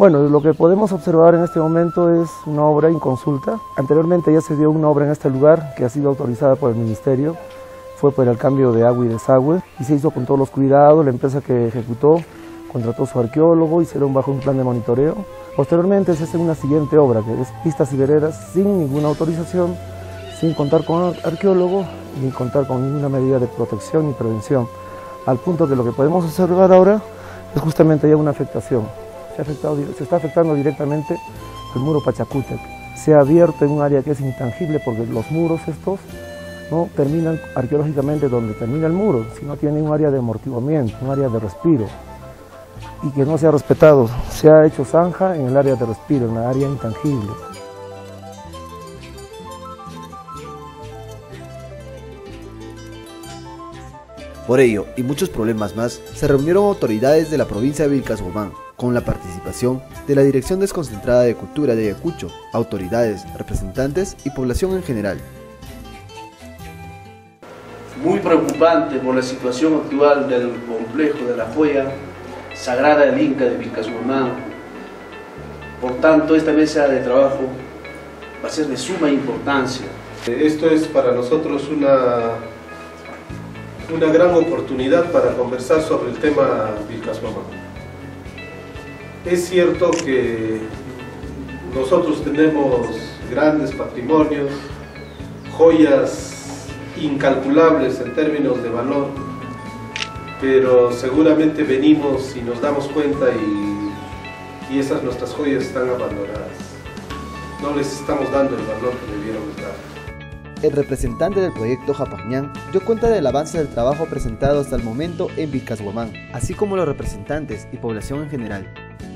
Bueno, lo que podemos observar en este momento es una obra inconsulta. Anteriormente ya se dio una obra en este lugar que ha sido autorizada por el Ministerio. Fue por el cambio de agua y desagüe y se hizo con todos los cuidados. La empresa que ejecutó contrató su arqueólogo y se dio bajo un plan de monitoreo. Posteriormente se hace una siguiente obra que es pistas y veredas sin ninguna autorización, sin contar con arqueólogo ni contar con ninguna medida de protección ni prevención. Al punto que lo que podemos observar ahora es justamente ya una afectación. Se está afectando directamente el muro Pachacútec. Se ha abierto en un área que es intangible porque los muros estos no terminan arqueológicamente donde termina el muro, sino tienen un área de amortiguamiento, un área de respiro, y que no se ha respetado. Se ha hecho zanja en el área de respiro, en la área intangible. Por ello, y muchos problemas más, se reunieron autoridades de la provincia de Vilcashuamán, con la participación de la Dirección Desconcentrada de Cultura de Ayacucho, autoridades, representantes y población en general. Muy preocupante por la situación actual del complejo de la joya sagrada del Inca de Vilcashuamán. Por tanto, esta mesa de trabajo va a ser de suma importancia. Esto es para nosotros una gran oportunidad para conversar sobre el tema Vilcashuamán. Es cierto que nosotros tenemos grandes patrimonios, joyas incalculables en términos de valor, pero seguramente venimos y nos damos cuenta y esas nuestras joyas están abandonadas. No les estamos dando el valor que debiéramos dar. El representante del proyecto Japagñán dio cuenta del avance del trabajo presentado hasta el momento en Vilcashuamán, así como los representantes y población en general.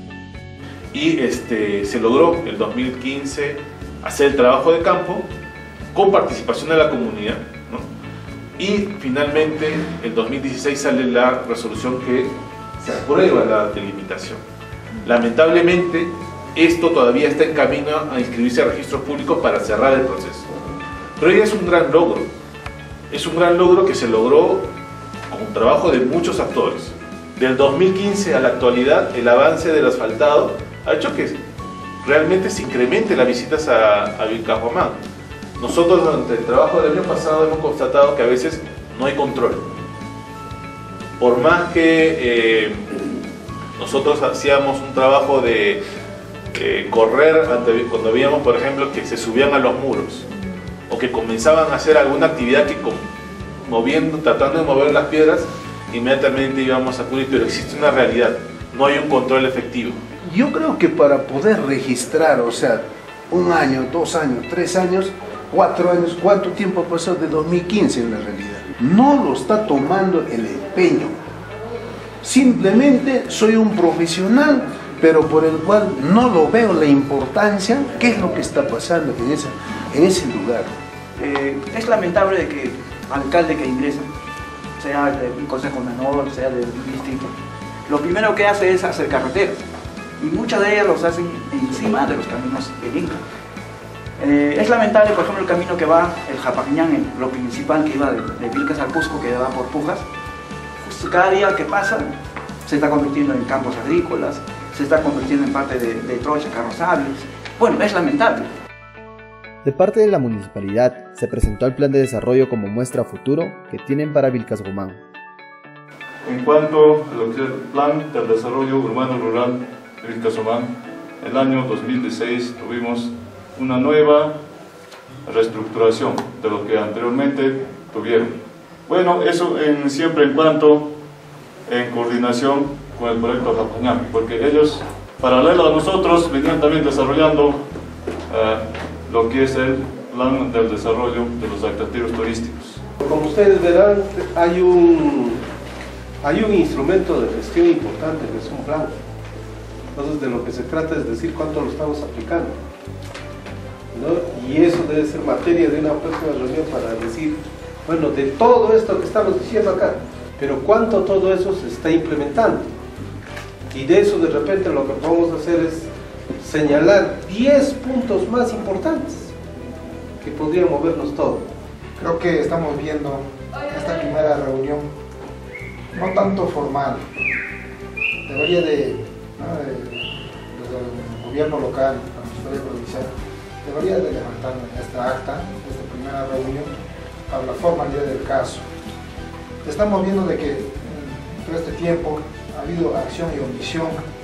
Y se logró el 2015 hacer el trabajo de campo con participación de la comunidad, ¿no? Y finalmente el 2016 sale la resolución que se aprueba la delimitación. Lamentablemente esto todavía está en camino a inscribirse a registros públicos para cerrar el proceso. Pero ya es un gran logro. Es un gran logro que se logró con un trabajo de muchos actores. Del 2015 a la actualidad, el avance del asfaltado ha hecho que realmente se incremente las visitas a Vilcashuamán. Nosotros durante el trabajo del año pasado hemos constatado que a veces no hay control. Por más que nosotros hacíamos un trabajo de correr cuando veíamos, por ejemplo, que se subían a los muros o que comenzaban a hacer alguna actividad que tratando de mover las piedras, inmediatamente íbamos a acudir, pero existe una realidad, no hay un control efectivo. Yo creo que para poder registrar, o sea, 1 año, 2 años, 3 años, 4 años, ¿cuánto tiempo pasó de 2015 en la realidad? No lo está tomando el empeño. Simplemente soy un profesional, pero por el cual no lo veo la importancia, qué es lo que está pasando en ese lugar. Es lamentable de que alcalde que ingresa, sea de un consejo menor, sea de un distrito, lo primero que hace es hacer carreteras. Y muchas de ellas los hacen encima de los caminos del Inca. Es lamentable, por ejemplo, el camino que va, el Japagñán, lo principal que iba de Vilcas al Cusco, que va por Pujas, pues cada día que pasa se está convirtiendo en campos agrícolas, se está convirtiendo en parte de trochas carrozables. Bueno, es lamentable. De parte de la municipalidad, se presentó el plan de desarrollo como muestra a futuro que tienen para Vilcashuamán. En cuanto a lo que es el plan del desarrollo urbano rural de Vilcashuamán, el año 2016 tuvimos una nueva reestructuración de lo que anteriormente tuvieron. Bueno, eso siempre en cuanto en coordinación con el proyecto Japagñán, porque ellos, paralelo a nosotros, venían también desarrollando lo que es el plan del desarrollo de los atractivos turísticos. Como ustedes verán, hay un instrumento de gestión importante, que es un plan. Entonces, de lo que se trata es decir cuánto lo estamos aplicando, ¿no? Y eso debe ser materia de una próxima reunión para decir, bueno, de todo esto que estamos diciendo acá, pero cuánto todo eso se está implementando. Y de eso, de repente, lo que vamos a hacer es señalar 10 puntos más importantes que podrían movernos todo. Creo que estamos viendo esta primera reunión no tanto formal, debería de el gobierno local, la municipalidad provincial, debería de levantar esta acta, esta primera reunión, para la formalidad del caso. Estamos viendo de que en todo este tiempo ha habido acción y omisión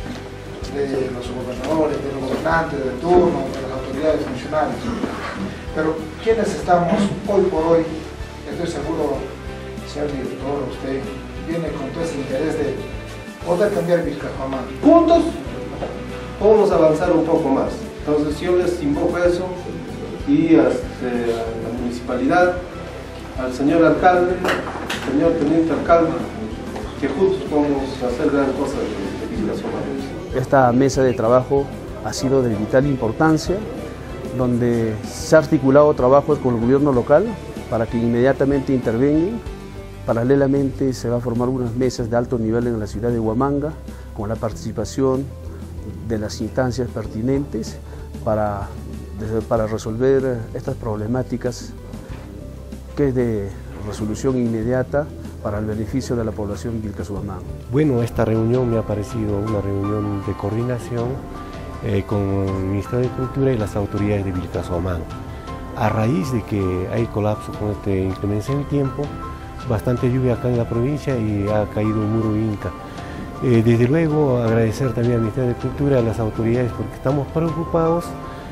de los gobernadores, de los gobernantes de turno, de las autoridades funcionales. Pero quienes estamos hoy por hoy, estoy seguro, señor director, usted viene con todo ese interés de poder cambiar Vilcajomán. Juntos podemos avanzar un poco más. Entonces yo les invoco eso y a la municipalidad, al señor alcalde, señor teniente alcalde, que juntos podemos hacer gran cosa de Vilcajomán. Esta mesa de trabajo ha sido de vital importancia, donde se ha articulado trabajos con el gobierno local para que inmediatamente intervengan. Paralelamente se va a formar unas mesas de alto nivel en la ciudad de Huamanga, con la participación de las instancias pertinentes para resolver estas problemáticas, que es de resolución inmediata para el beneficio de la población Vilcazumamán. Bueno, esta reunión me ha parecido una reunión de coordinación con el Ministerio de Cultura y las autoridades de Vilcazumamán. A raíz de que hay colapso con esta inclemencia en el tiempo, bastante lluvia acá en la provincia y ha caído un muro inca. Desde luego agradecer también al Ministerio de Cultura y a las autoridades, porque estamos preocupados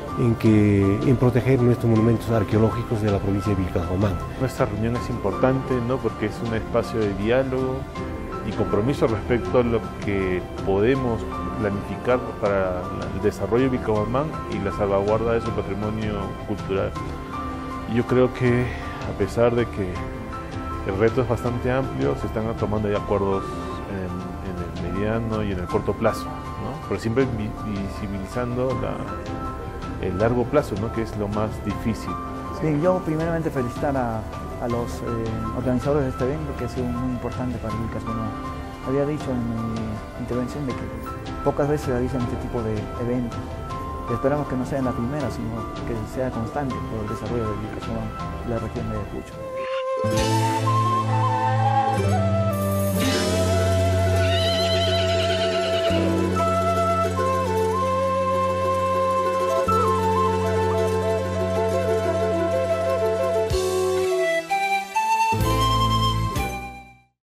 en proteger nuestros monumentos arqueológicos de la provincia de Vilcazumamán. Nuestra reunión es importante, ¿no?, porque es un espacio de diálogo y compromiso respecto a lo que podemos planificar para el desarrollo de Vilcazumamán y la salvaguarda de su patrimonio cultural. Y yo creo que, a pesar de que el reto es bastante amplio, se están tomando ya acuerdos en el mediano y en el corto plazo, ¿no?, pero siempre visibilizando el largo plazo, ¿no?, que es lo más difícil. Sí, yo primeramente felicitar a los organizadores de este evento, que ha sido muy importante para Vilcazumamán. Había dicho en mi intervención de que pocas veces se realizan este tipo de eventos. Esperamos que no sea la primera, sino que sea constante por el desarrollo de Vilcazumamán y la región de Ayacucho.